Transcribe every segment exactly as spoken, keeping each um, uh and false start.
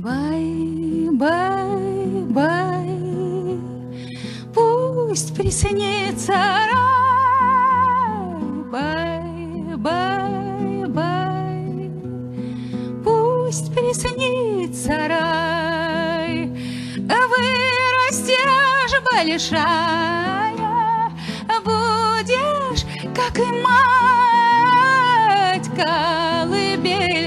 Бай, бай, бай, пусть приснится рай. Бай, бай, бай, пусть приснится рай. Вырастешь большая, будешь, как и мать, колыбель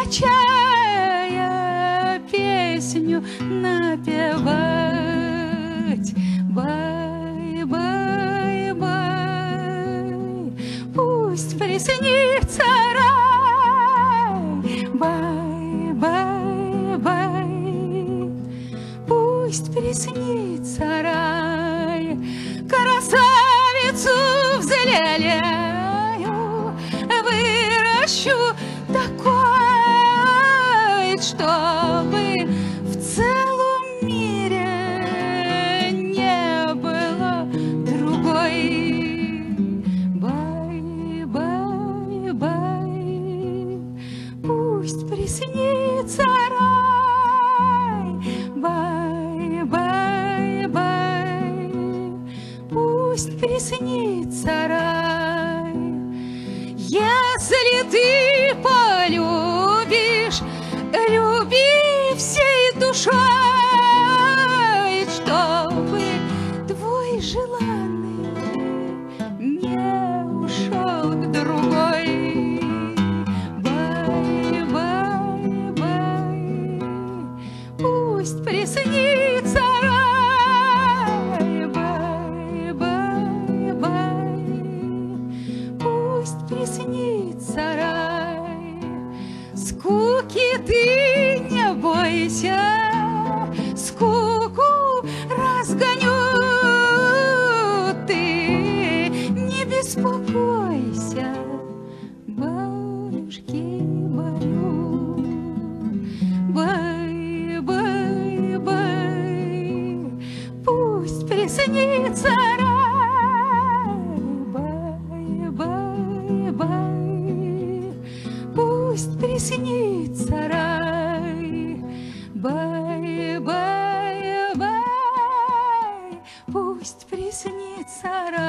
качая, песню напевать. Бай, бай, бай, пусть приснится рай. Бай, бай, бай, пусть приснится рай. Красавицу взлелею, выращу такой, чтобы в целом мире не было другой. Бай, бай, бай, пусть приснится рай. Бай, бай, бай, пусть приснится рай. Если ты полюбишь, люби всей душой, чтобы твой желанный не ушел к другой. Бай, бай, бай, пусть приснится рай. Бай, бай, бай, пусть приснится рай. Скуки ты не бойся, скуку разгоню. Ты не беспокойся, баюшки баю. Бай, бай, бай, пусть приснится рай. Бай, бай, бай, пусть приснится рай. Бай, бай, бай, пусть приснится рай.